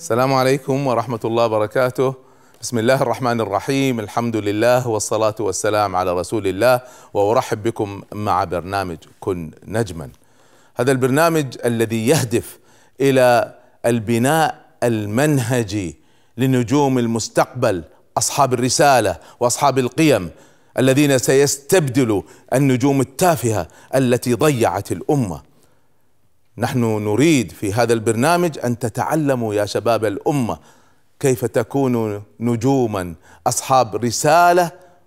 السلام عليكم ورحمة الله وبركاته. بسم الله الرحمن الرحيم، الحمد لله والصلاة والسلام على رسول الله، وأرحب بكم مع برنامج كن نجما. هذا البرنامج الذي يهدف إلى البناء المنهجي لنجوم المستقبل، أصحاب الرسالة وأصحاب القيم الذين سيستبدلوا النجوم التافهة التي ضيعت الأمة. نحن نريد في هذا البرنامج أن تتعلموا يا شباب الأمة كيف تكونوا نجوما أصحاب رسالة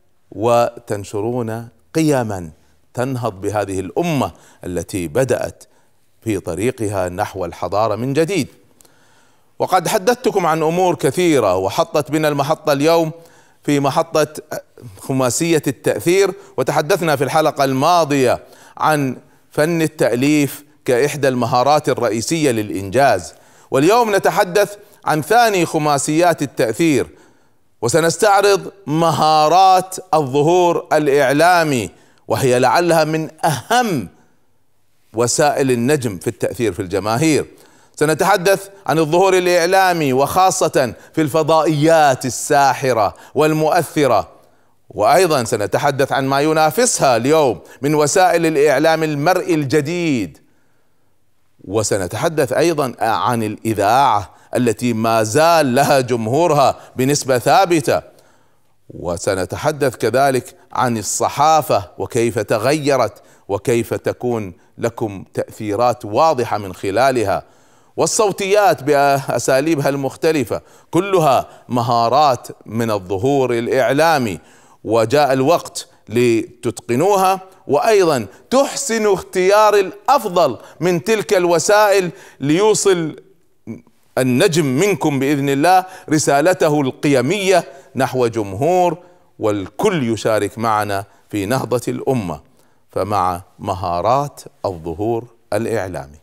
وتنشرون قيما تنهض بهذه الأمة التي بدأت في طريقها نحو الحضارة من جديد. وقد حدثتكم عن أمور كثيرة، وحطت بنا المحطة اليوم في محطة خماسية التأثير، وتحدثنا في الحلقة الماضية عن فن التأليف كإحدى المهارات الرئيسية للإنجاز. واليوم نتحدث عن ثاني خماسيات التأثير، وسنستعرض مهارات الظهور الإعلامي، وهي لعلها من أهم وسائل النجم في التأثير في الجماهير. سنتحدث عن الظهور الإعلامي وخاصة في الفضائيات الساحرة والمؤثرة، وأيضا سنتحدث عن ما ينافسها اليوم من وسائل الإعلام المرئي الجديد. وسنتحدث أيضا عن الإذاعة التي ما زال لها جمهورها بنسبة ثابتة. وسنتحدث كذلك عن الصحافة وكيف تغيرت وكيف تكون لكم تأثيرات واضحة من خلالها، والصوتيات بأساليبها المختلفة، كلها مهارات من الظهور الإعلامي، وجاء الوقت لتتقنوها، وأيضا تحسن اختيار الأفضل من تلك الوسائل ليوصل النجم منكم بإذن الله رسالته القيمية نحو جمهور، والكل يشارك معنا في نهضة الأمة. فمع مهارات الظهور الإعلامي.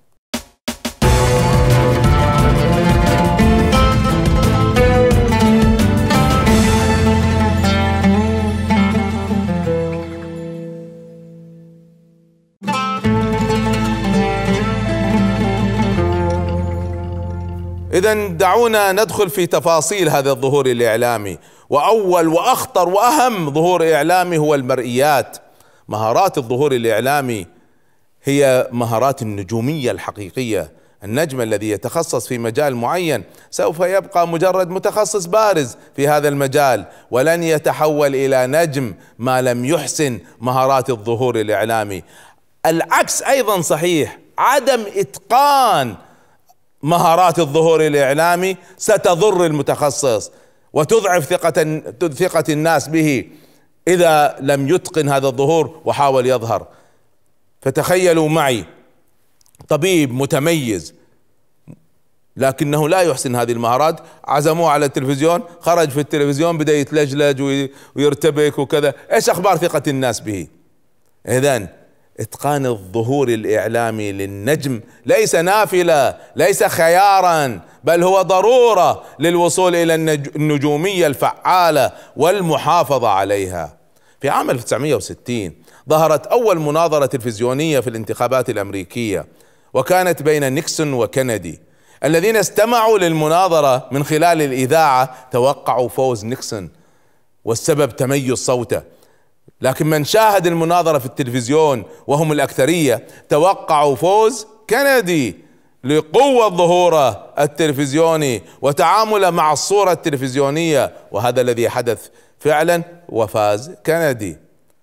إذن دعونا ندخل في تفاصيل هذا الظهور الإعلامي. وأول وأخطر وأهم ظهور إعلامي هو المرئيات. مهارات الظهور الإعلامي هي مهارات النجومية الحقيقية. النجم الذي يتخصص في مجال معين سوف يبقى مجرد متخصص بارز في هذا المجال، ولن يتحول إلى نجم ما لم يحسن مهارات الظهور الإعلامي. العكس أيضا صحيح، عدم إتقان مهارات الظهور الإعلامي ستضر المتخصص وتضعف ثقة الناس به إذا لم يتقن هذا الظهور وحاول يظهر. فتخيلوا معي طبيب متميز لكنه لا يحسن هذه المهارات، عزموه على التلفزيون، خرج في التلفزيون بدأ يتلجلج ويرتبك وكذا، ايش اخبار ثقة الناس به؟ اذن اتقان الظهور الإعلامي للنجم ليس نافلة، ليس خيارا، بل هو ضرورة للوصول إلى النجومية الفعالة والمحافظة عليها. في عام 1960 ظهرت أول مناظرة تلفزيونية في الانتخابات الأمريكية، وكانت بين نيكسون وكندي. الذين استمعوا للمناظرة من خلال الإذاعة توقعوا فوز نيكسون، والسبب تميز صوته. لكن من شاهد المناظرة في التلفزيون وهم الأكثرية توقعوا فوز كندي لقوة ظهوره التلفزيوني وتعامله مع الصورة التلفزيونية، وهذا الذي حدث فعلا وفاز كندي.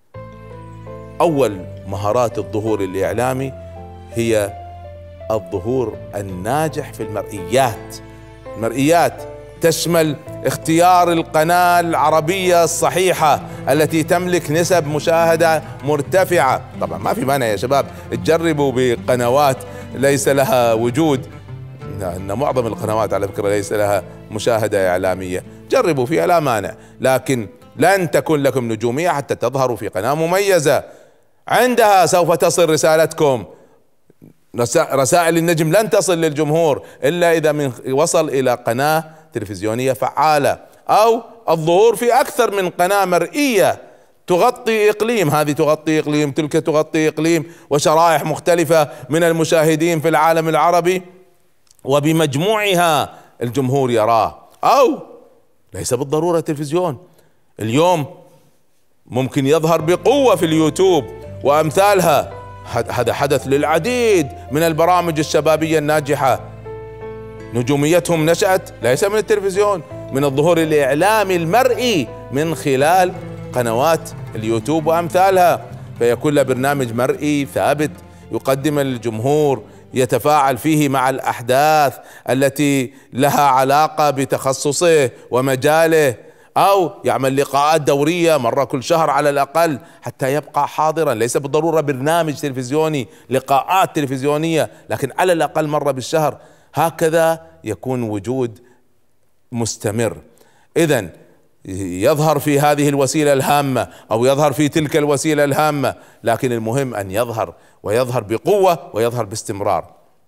أول مهارات الظهور الإعلامي هي الظهور الناجح في المرئيات. المرئيات تشمل اختيار القناة العربية الصحيحة التي تملك نسب مشاهدة مرتفعة. طبعا ما في مانع يا شباب تجربوا بقنوات ليس لها وجود، ان معظم القنوات على فكرة ليس لها مشاهدة إعلامية، جربوا فيها لا مانع، لكن لن تكون لكم نجومية حتى تظهروا في قناة مميزة. عندها سوف تصل رسالتكم. رسائل النجم لن تصل للجمهور إلا إذا وصل إلى قناة تلفزيونية فعالة، أو الظهور في أكثر من قناة مرئية تغطي إقليم، هذه تغطي إقليم، تلك تغطي إقليم، وشرائح مختلفة من المشاهدين في العالم العربي، وبمجموعها الجمهور يراه، أو ليس بالضرورة التلفزيون. اليوم ممكن يظهر بقوة في اليوتيوب وأمثالها، هذا حدث للعديد من البرامج الشبابية الناجحة، نجوميتهم نشأت ليس من التلفزيون، من الظهور الإعلامي المرئي من خلال قنوات اليوتيوب وأمثالها. فيكون له برنامج مرئي ثابت يقدم للجمهور، يتفاعل فيه مع الأحداث التي لها علاقة بتخصصه ومجاله، أو يعمل لقاءات دورية مرة كل شهر على الأقل حتى يبقى حاضرا، ليس بالضرورة برنامج تلفزيوني، لقاءات تلفزيونية، لكن على الأقل مرة بالشهر. هكذا يكون وجود مستمر. إذن يظهر في هذه الوسيلة الهامة أو يظهر في تلك الوسيلة الهامة، لكن المهم أن يظهر، ويظهر بقوة، ويظهر باستمرار.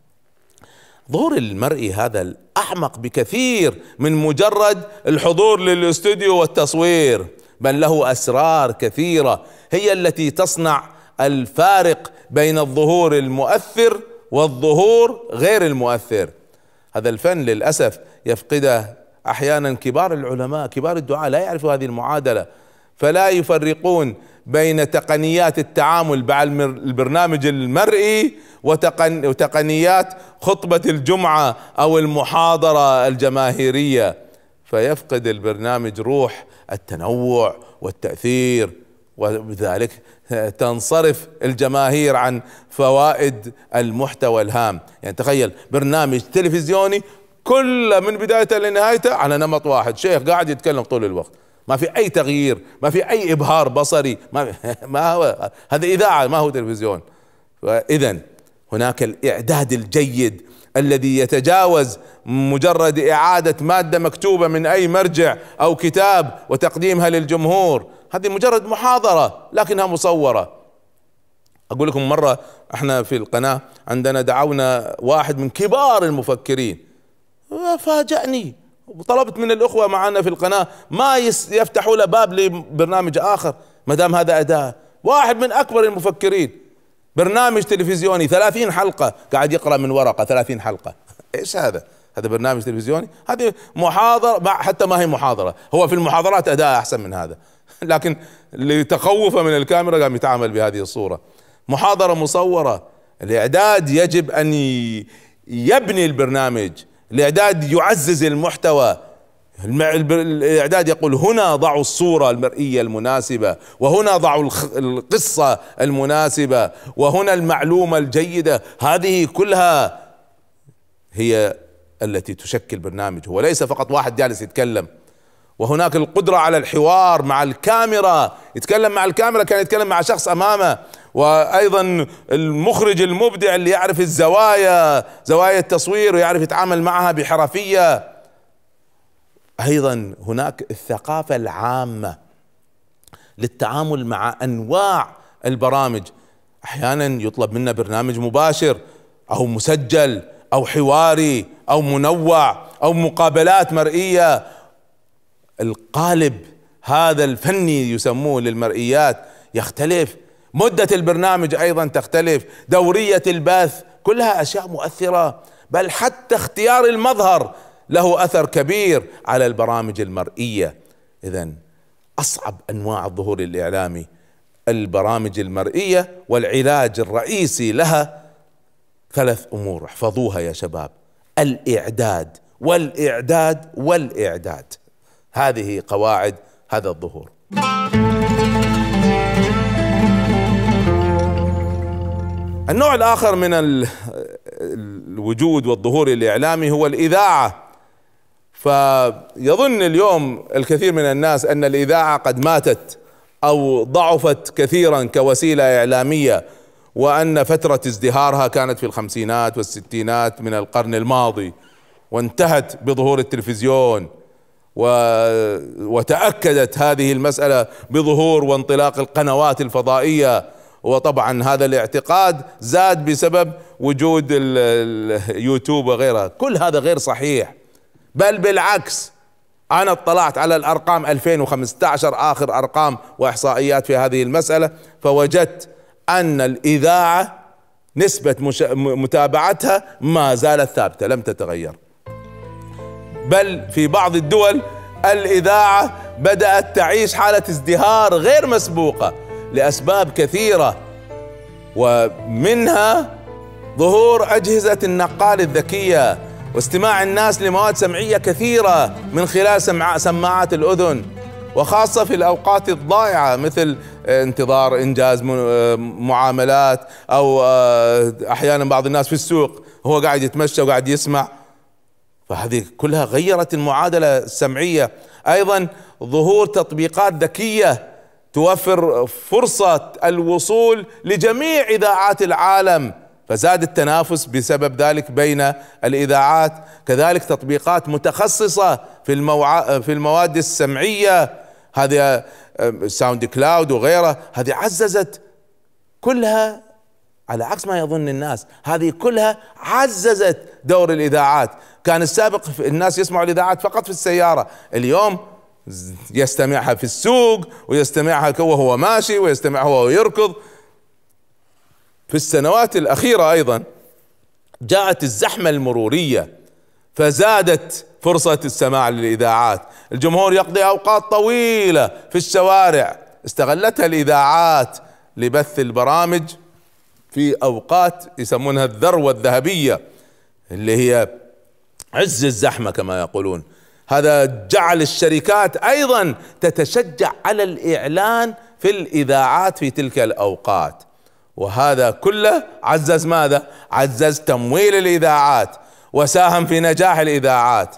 ظهور المرئي هذا الأعمق بكثير من مجرد الحضور للاستوديو والتصوير، بل له أسرار كثيرة هي التي تصنع الفارق بين الظهور المؤثر والظهور غير المؤثر. هذا الفن للأسف يفقده أحيانا كبار العلماء، كبار الدعاة لا يعرفوا هذه المعادلة، فلا يفرقون بين تقنيات التعامل مع البرنامج المرئي وتقنيات خطبة الجمعة أو المحاضرة الجماهيرية، فيفقد البرنامج روح التنوع والتأثير، وبذلك تنصرف الجماهير عن فوائد المحتوى الهام. يعني تخيل برنامج تلفزيوني كله من بدايته لنهايته على نمط واحد، شيخ قاعد يتكلم طول الوقت، ما في أي تغيير، ما في أي إبهار بصري، ما هو هذا إذاعة، ما هو تلفزيون. فإذا هناك الإعداد الجيد الذي يتجاوز مجرد إعادة مادة مكتوبة من أي مرجع أو كتاب وتقديمها للجمهور، هذه مجرد محاضرة لكنها مصورة. أقول لكم مرة احنا في القناة عندنا دعونا واحد من كبار المفكرين، فاجأني، وطلبت من الأخوة معنا في القناة ما يفتحوا له باب لبرنامج آخر ما دام هذا أداة. واحد من أكبر المفكرين، برنامج تلفزيوني 30 حلقة قاعد يقرأ من ورقة 30 حلقة. إيش هذا؟ هذا برنامج تلفزيوني؟ هذه محاضرة، حتى ما هي محاضرة، هو في المحاضرات أداء أحسن من هذا، لكن لتخوفه من الكاميرا قام يتعامل بهذه الصورة. محاضرة مصورة. الإعداد يجب أن يبني البرنامج، الإعداد يعزز المحتوى، الإعداد يقول هنا ضعوا الصورة المرئية المناسبة، وهنا ضعوا القصة المناسبة، وهنا المعلومة الجيدة. هذه كلها هي التي تشكل برنامج، هو ليس فقط واحد جالس يتكلم. وهناك القدرة على الحوار مع الكاميرا، يتكلم مع الكاميرا كان يتكلم مع شخص أمامه. وأيضا المخرج المبدع اللي يعرف زوايا التصوير ويعرف يتعامل معها بحرفية. أيضا هناك الثقافة العامة للتعامل مع أنواع البرامج، أحيانا يطلب منا برنامج مباشر أو مسجل أو حواري أو منوع أو مقابلات مرئية. القالب هذا الفني يسموه للمرئيات يختلف، مدة البرنامج أيضا تختلف، دورية البث، كلها أشياء مؤثرة. بل حتى اختيار المظهر له أثر كبير على البرامج المرئية. إذن أصعب أنواع الظهور الإعلامي البرامج المرئية، والعلاج الرئيسي لها 3 أمور احفظوها يا شباب: الإعداد والإعداد والإعداد. هذه قواعد هذا الظهور. النوع الآخر من الوجود والظهور الإعلامي هو الإذاعة. فيظن اليوم الكثير من الناس أن الإذاعة قد ماتت أو ضعفت كثيرا كوسيلة إعلامية، وأن فترة ازدهارها كانت في الخمسينات والستينات من القرن الماضي، وانتهت بظهور التلفزيون. وتأكدت هذه المسألة بظهور وانطلاق القنوات الفضائية. وطبعا هذا الاعتقاد زاد بسبب وجود اليوتيوب وغيرها. كل هذا غير صحيح، بل بالعكس. أنا اطلعت على الأرقام 2015 آخر أرقام وإحصائيات في هذه المسألة، فوجدت أن الإذاعة نسبة متابعتها ما زالت ثابتة لم تتغير. بل في بعض الدول الإذاعة بدأت تعيش حالة ازدهار غير مسبوقة لأسباب كثيرة، ومنها ظهور أجهزة النقال الذكية واستماع الناس لمواد سمعية كثيرة من خلال سماعات الأذن، وخاصة في الأوقات الضائعة مثل انتظار إنجاز معاملات، أو أحيانا بعض الناس في السوق هو قاعد يتمشى وقاعد يسمع. فهذه كلها غيرت المعادلة السمعية. أيضا ظهور تطبيقات ذكية توفر فرصة الوصول لجميع إذاعات العالم، فزاد التنافس بسبب ذلك بين الإذاعات. كذلك تطبيقات متخصصة في المواد السمعية، هذه ساوند كلاود وغيرها، هذه عززت كلها، على عكس ما يظن الناس، هذه كلها عززت دور الإذاعات. كان السابق الناس يسمعوا الإذاعات فقط في السيارة، اليوم يستمعها في السوق، ويستمعها وهو ماشي، ويستمعها وهو يركض. في السنوات الأخيرة أيضا جاءت الزحمة المرورية فزادت فرصة السماع للإذاعات. الجمهور يقضي أوقات طويلة في الشوارع، استغلتها الإذاعات لبث البرامج في أوقات يسمونها الذروة الذهبية اللي هي عز الزحمة كما يقولون. هذا جعل الشركات أيضا تتشجع على الإعلان في الإذاعات في تلك الأوقات، وهذا كله عزز ماذا؟ عزز تمويل الإذاعات وساهم في نجاح الإذاعات.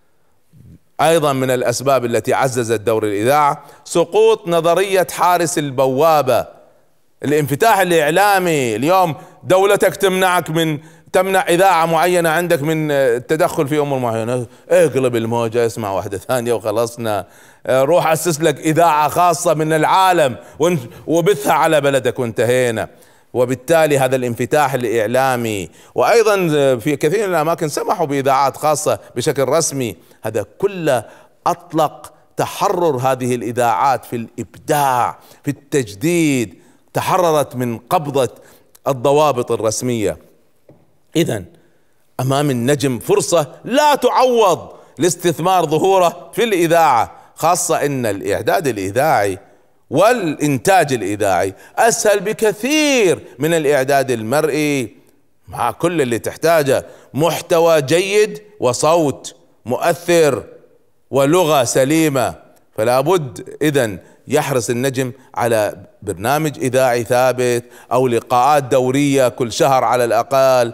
أيضا من الأسباب التي عززت دور الإذاعة سقوط نظرية حارس البوابة. الانفتاح الإعلامي اليوم دولتك تمنع إذاعة معينة عندك من التدخل في أمور معينة، اقلب الموجة اسمع واحدة ثانية وخلصنا، روح أسس لك إذاعة خاصة من العالم وبثها على بلدك وانتهينا. وبالتالي هذا الانفتاح الإعلامي، وأيضا في كثير من الأماكن سمحوا بإذاعات خاصة بشكل رسمي، هذا كله أطلق تحرر هذه الإذاعات في الإبداع في التجديد، تحررت من قبضة الضوابط الرسمية. إذن أمام النجم فرصة لا تعوض لاستثمار ظهوره في الإذاعة، خاصة أن الإعداد الإذاعي والإنتاج الإذاعي أسهل بكثير من الإعداد المرئي، مع كل اللي تحتاجه محتوى جيد وصوت مؤثر ولغة سليمة. فلا بد إذن يحرص النجم على برنامج إذاعي ثابت أو لقاءات دورية كل شهر على الأقل،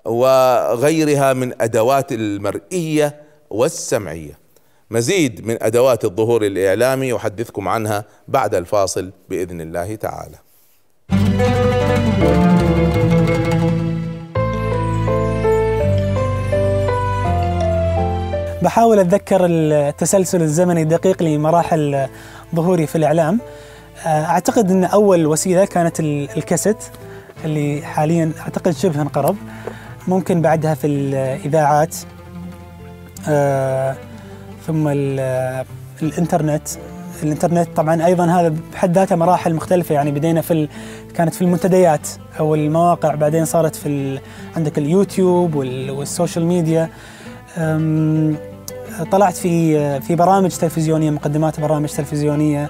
وغيرها من أدوات المرئية والسمعية. مزيد من أدوات الظهور الإعلامي أحدثكم عنها بعد الفاصل بإذن الله تعالى. بحاول أتذكر التسلسل الزمني الدقيق لمراحل ظهوري في الإعلام. أعتقد أن أول وسيلة كانت الكاسيت اللي حاليا أعتقد شبه انقرض، ممكن بعدها في الإذاعات، ثم الإنترنت طبعا أيضا هذا بحد ذاته مراحل مختلفة، يعني بدينا كانت في المنتديات أو المواقع، بعدين صارت عندك اليوتيوب والسوشيال ميديا. طلعت في برامج تلفزيونية، مقدمات برامج تلفزيونية.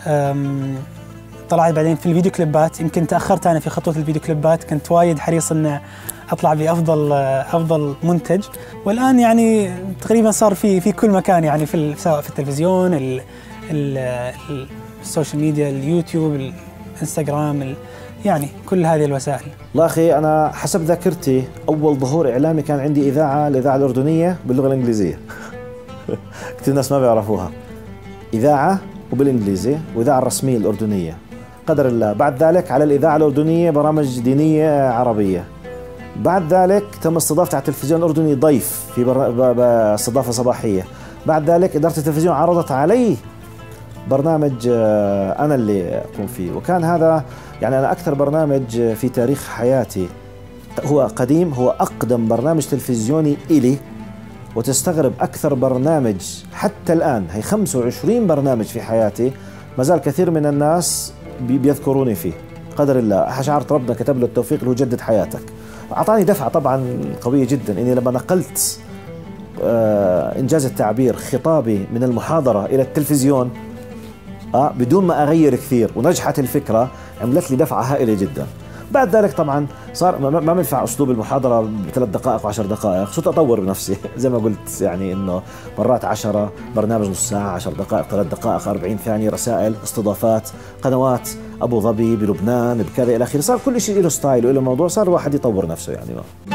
طلعت بعدين في الفيديو كليبات، يمكن تأخرت أنا في خطوة الفيديو كليبات، كنت وايد حريص أن أطلع بأفضل منتج، والآن يعني تقريبا صار في كل مكان، يعني سواء في التلفزيون، السوشيال ميديا، اليوتيوب، الانستغرام، يعني كل هذه الوسائل. والله أخي أنا حسب ذاكرتي أول ظهور إعلامي كان عندي الإذاعة الأردنية باللغة الإنجليزية. كثير ناس ما بيعرفوها، إذاعة وبالإنجليزي، وإذاعة الرسمية الأردنية قدر الله. بعد ذلك على الإذاعة الأردنية برامج دينية عربية. بعد ذلك تم استضافتي على التلفزيون الأردني ضيف في استضافة صباحية. بعد ذلك إدارة التلفزيون عرضت علي برنامج أنا اللي أقوم فيه، وكان هذا يعني أنا أكثر برنامج في تاريخ حياتي، هو قديم، هو أقدم برنامج تلفزيوني إلي، وتستغرب أكثر برنامج حتى الآن، هي 25 برنامج في حياتي ما زال كثير من الناس بيذكروني فيه. قدر الله، شعرت ربنا كتب له التوفيق اللي هو جدد حياتك. أعطاني دفعة طبعا قوية جدا إني لما نقلت إنجاز التعبير خطابي من المحاضرة إلى التلفزيون بدون ما أغير كثير، ونجحت الفكرة، عملت لي دفعة هائلة جدا. بعد ذلك طبعا صار ما بنفع اسلوب المحاضره بثلاث دقائق و10 دقائق، صرت اطور بنفسي زي ما قلت، يعني انه مرات 10 برنامج نص ساعه، 10 دقائق، 3 دقائق، 40 ثانيه، رسائل، استضافات، قنوات ابو ظبي، بلبنان، بكذا الى اخره. صار كل شيء له ستايل وله موضوع، صار الواحد يطور نفسه يعني.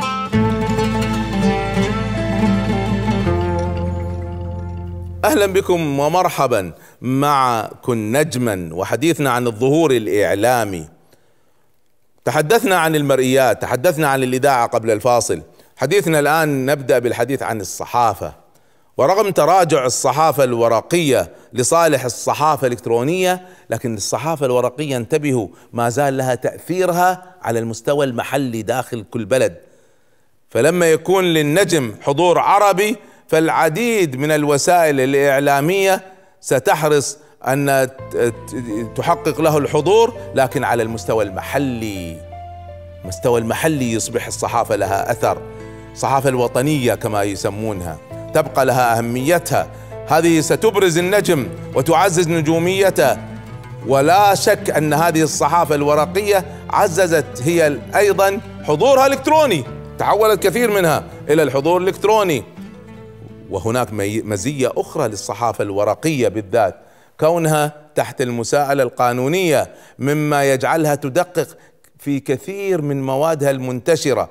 أهلا بكم ومرحبا معكم نجما، وحديثنا عن الظهور الإعلامي. تحدثنا عن المرئيات، تحدثنا عن الإذاعة قبل الفاصل. حديثنا الآن نبدأ بالحديث عن الصحافة. ورغم تراجع الصحافة الورقية لصالح الصحافة الإلكترونية، لكن الصحافة الورقية انتبهوا ما زال لها تأثيرها على المستوى المحلي داخل كل بلد. فلما يكون للنجم حضور عربي، فالعديد من الوسائل الإعلامية ستحرص أن تحقق له الحضور، لكن على المستوى المحلي. المستوى المحلي يصبح الصحافة لها أثر. الصحافة الوطنية كما يسمونها تبقى لها أهميتها، هذه ستبرز النجم وتعزز نجوميته. ولا شك أن هذه الصحافة الورقية عززت هي أيضا حضورها الإلكتروني، تحولت كثير منها إلى الحضور الإلكتروني. وهناك مزية أخرى للصحافة الورقية بالذات، كونها تحت المساءلة القانونية، مما يجعلها تدقق في كثير من موادها المنتشرة،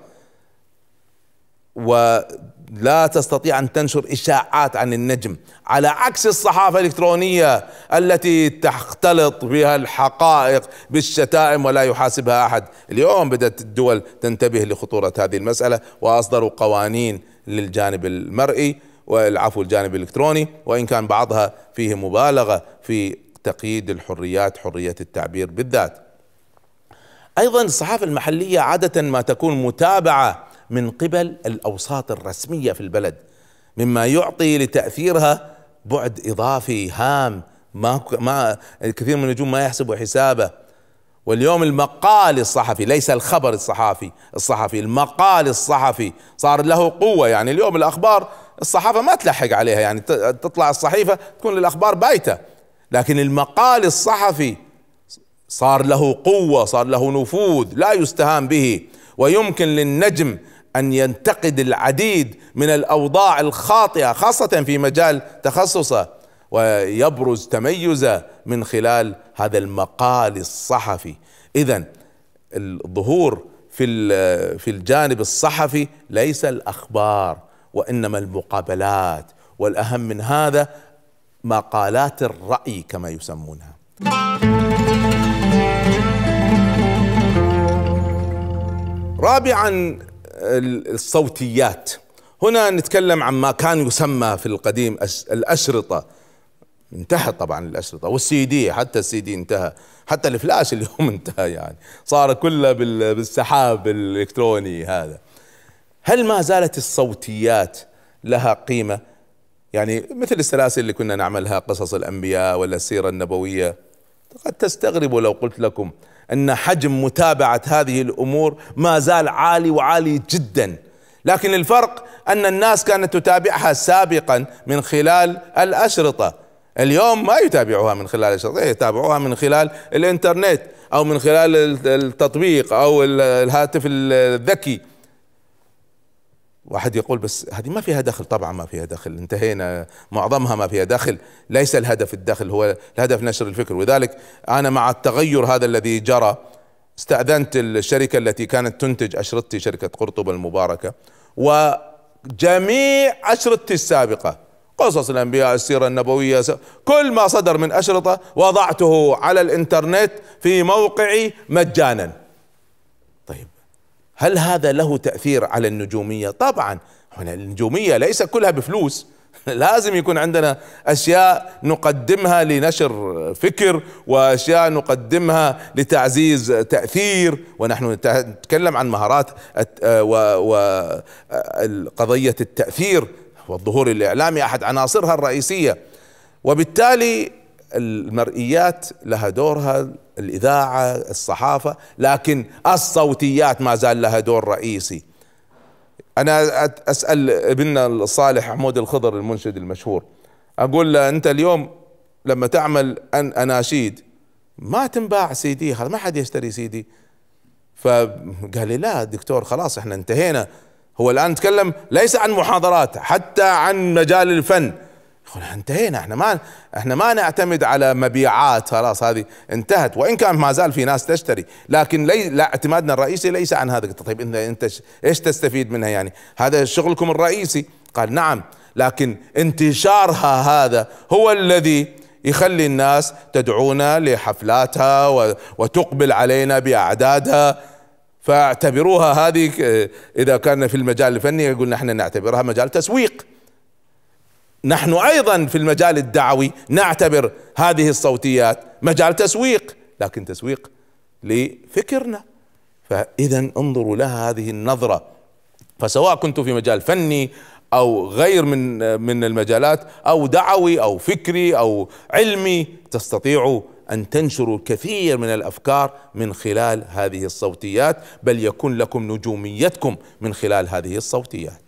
ولا تستطيع أن تنشر إشاعات عن النجم، على عكس الصحافة الإلكترونية التي تختلط بها الحقائق بالشتائم ولا يحاسبها أحد. اليوم بدأت الدول تنتبه لخطورة هذه المسألة، وأصدروا قوانين للجانب المرئي والعفو الجانب الإلكتروني، وإن كان بعضها فيه مبالغة في تقييد الحريات، حرية التعبير بالذات. أيضا الصحافة المحلية عادة ما تكون متابعة من قبل الأوساط الرسمية في البلد، مما يعطي لتأثيرها بعد إضافي هام ما الكثير من النجوم ما يحسبوا حسابه. واليوم المقال الصحفي، ليس الخبر الصحفي، المقال الصحفي صار له قوة. يعني اليوم الأخبار الصحافة ما تلحق عليها، يعني تطلع الصحيفة تكون الأخبار بايتة، لكن المقال الصحفي صار له قوة، صار له نفوذ لا يستهان به، ويمكن للنجم أن ينتقد العديد من الأوضاع الخاطئة خاصة في مجال تخصصه، ويبرز تميزه من خلال هذا المقال الصحفي. إذن الظهور في الجانب الصحفي ليس الأخبار، وإنما المقابلات، والأهم من هذا مقالات الرأي كما يسمونها. رابعا الصوتيات. هنا نتكلم عن ما كان يسمى في القديم الأشرطة، انتهى طبعا الأشرطة، والسي دي، حتى السي دي انتهى، حتى الفلاش اليوم انتهى، يعني صار كله بالسحاب الإلكتروني هذا. هل ما زالت الصوتيات لها قيمة؟ يعني مثل السلاسل اللي كنا نعملها، قصص الأنبياء ولا السيرة النبوية، قد تستغربوا لو قلت لكم أن حجم متابعة هذه الأمور ما زال عالي وعالي جدا، لكن الفرق أن الناس كانت تتابعها سابقا من خلال الأشرطة. اليوم ما يتابعوها من خلال الأشرطة، يتابعوها من خلال الإنترنت أو من خلال التطبيق أو الهاتف الذكي. واحد يقول بس هذه ما فيها دخل. طبعا ما فيها دخل، انتهينا، معظمها ما فيها دخل. ليس الهدف الدخل، هو الهدف نشر الفكر. ولذلك أنا مع التغير هذا الذي جرى استأذنت الشركة التي كانت تنتج أشرطتي، شركة قرطبة المباركة، وجميع أشرطتي السابقة، قصص الأنبياء، السيرة النبوية، كل ما صدر من أشرطة وضعته على الإنترنت في موقعي مجانا. طيب هل هذا له تأثير على النجومية؟ طبعا هنا النجومية ليس كلها بفلوس، لازم يكون عندنا أشياء نقدمها لنشر فكر، وأشياء نقدمها لتعزيز تأثير، ونحن نتكلم عن مهارات وقضية التأثير والظهور الإعلامي أحد عناصرها الرئيسية. وبالتالي المرئيات لها دورها، الإذاعة، الصحافة، لكن الصوتيات ما زال لها دور رئيسي. انا اسأل ابننا الصالح حمود الخضر المنشد المشهور، اقول له انت اليوم لما تعمل اناشيد ما تنباع سي دي، ما حد يشتري سي دي. فقال لي لا دكتور خلاص احنا انتهينا، هو الان نتكلم ليس عن محاضرات حتى عن مجال الفن. يقول انتهينا، احنا ما نعتمد على مبيعات، خلاص هذه انتهت، وان كان ما زال في ناس تشتري، لكن لا اعتمادنا الرئيسي ليس عن هذا. طيب انت ايش تستفيد منها يعني؟ هذا شغلكم الرئيسي. قال نعم، لكن انتشارها هذا هو الذي يخلي الناس تدعونا لحفلاتها وتقبل علينا بأعدادها. فاعتبروها هذه إذا كان في المجال الفني يقول نحن نعتبرها مجال تسويق. نحن أيضا في المجال الدعوي نعتبر هذه الصوتيات مجال تسويق، لكن تسويق لفكرنا. فإذا انظروا لها هذه النظرة. فسواء كنت في مجال فني أو غير من المجالات، أو دعوي أو فكري أو علمي، تستطيعوا أن تنشروا الكثير من الأفكار من خلال هذه الصوتيات، بل يكون لكم نجوميتكم من خلال هذه الصوتيات.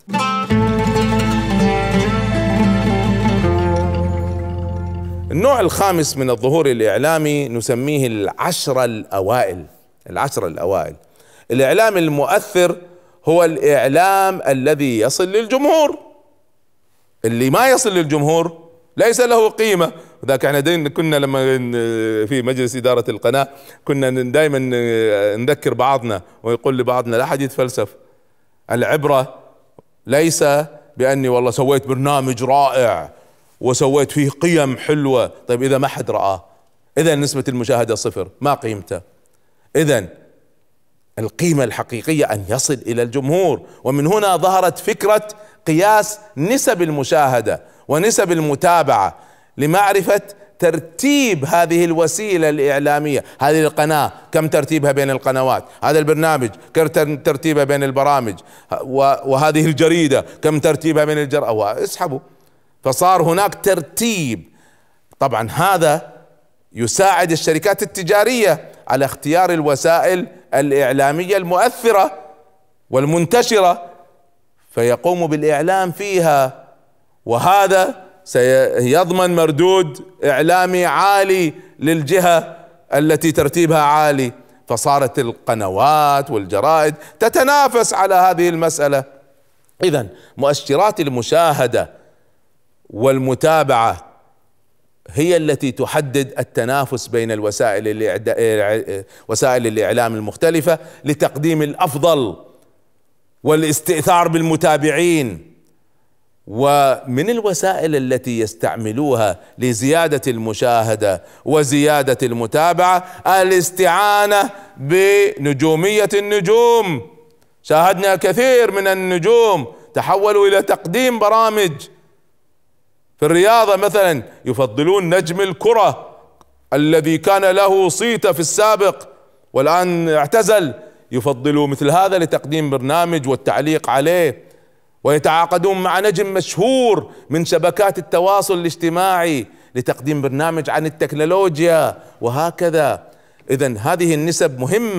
النوع الخامس من الظهور الإعلامي نسميه العشرة الأوائل. العشرة الأوائل، الإعلام المؤثر هو الإعلام الذي يصل للجمهور. اللي ما يصل للجمهور ليس له قيمة. وذاك احنا كنا لما في مجلس إدارة القناة كنا دائما نذكر بعضنا ويقول لبعضنا لا حد يتفلسف. العبرة ليس بأني والله سويت برنامج رائع وسويت فيه قيم حلوة، طيب إذا ما حد رآه، إذا نسبة المشاهدة صفر، ما قيمته. إذا القيمة الحقيقية أن يصل إلى الجمهور. ومن هنا ظهرت فكرة قياس نسب المشاهدة ونسب المتابعة لمعرفة ترتيب هذه الوسيلة الإعلامية. هذه القناة كم ترتيبها بين القنوات، هذا البرنامج كم ترتيبها بين البرامج، وهذه الجريدة كم ترتيبها بين الجرائد، اسحبوا. فصار هناك ترتيب. طبعا هذا يساعد الشركات التجارية على اختيار الوسائل الإعلامية المؤثرة والمنتشرة، فيقوم بالإعلام فيها، وهذا سيضمن مردود إعلامي عالي للجهة التي ترتيبها عالي. فصارت القنوات والجرائد تتنافس على هذه المسألة. إذن مؤشرات المشاهدة والمتابعة هي التي تحدد التنافس بين وسائل الإعلام المختلفة لتقديم الأفضل والاستئثار بالمتابعين. ومن الوسائل التي يستعملوها لزيادة المشاهدة وزيادة المتابعة الاستعانة بنجومية النجوم. شاهدنا كثير من النجوم تحولوا إلى تقديم برامج. في الرياضة مثلا يفضلون نجم الكرة الذي كان له صيت في السابق والآن اعتزل، يفضلوا مثل هذا لتقديم برنامج والتعليق عليه. ويتعاقدون مع نجم مشهور من شبكات التواصل الاجتماعي لتقديم برنامج عن التكنولوجيا وهكذا. إذن هذه النسب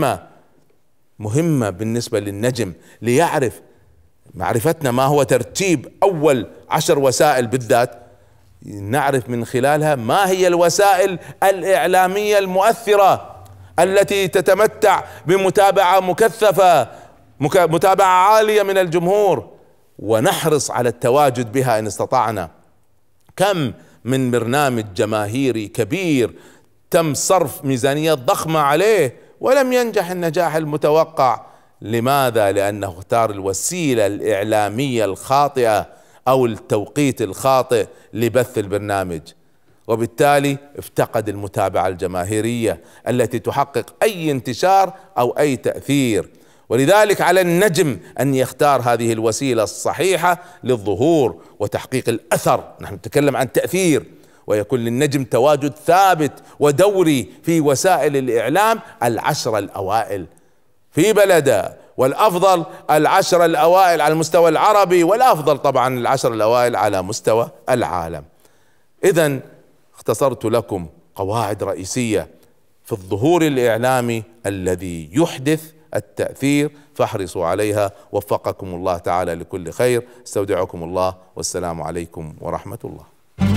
مهمة بالنسبة للنجم، ليعرف معرفتنا ما هو ترتيب أول 10 وسائل بالذات، نعرف من خلالها ما هي الوسائل الإعلامية المؤثرة التي تتمتع بمتابعة مكثفة، متابعة عالية من الجمهور، ونحرص على التواجد بها إن استطعنا. كم من برنامج جماهيري كبير تم صرف ميزانية ضخمة عليه ولم ينجح النجاح المتوقع. لماذا؟ لأنه اختار الوسيلة الإعلامية الخاطئة أو التوقيت الخاطئ لبث البرنامج، وبالتالي افتقد المتابعة الجماهيرية التي تحقق أي انتشار أو أي تأثير. ولذلك على النجم أن يختار هذه الوسيلة الصحيحة للظهور وتحقيق الأثر. نحن نتكلم عن تأثير، ويكون للنجم تواجد ثابت ودوري في وسائل الإعلام 10 الأوائل في بلده، والأفضل 10 الأوائل على المستوى العربي، والأفضل طبعا 10 الأوائل على مستوى العالم. إذن اختصرت لكم قواعد رئيسية في الظهور الإعلامي الذي يحدث التأثير، فاحرصوا عليها. وفقكم الله تعالى لكل خير. استودعكم الله، والسلام عليكم ورحمة الله.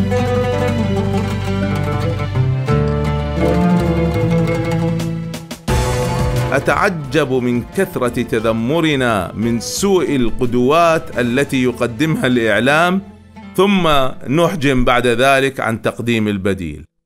أتعجب من كثرة تذمرنا من سوء القدوات التي يقدمها الإعلام، ثم نحجم بعد ذلك عن تقديم البديل.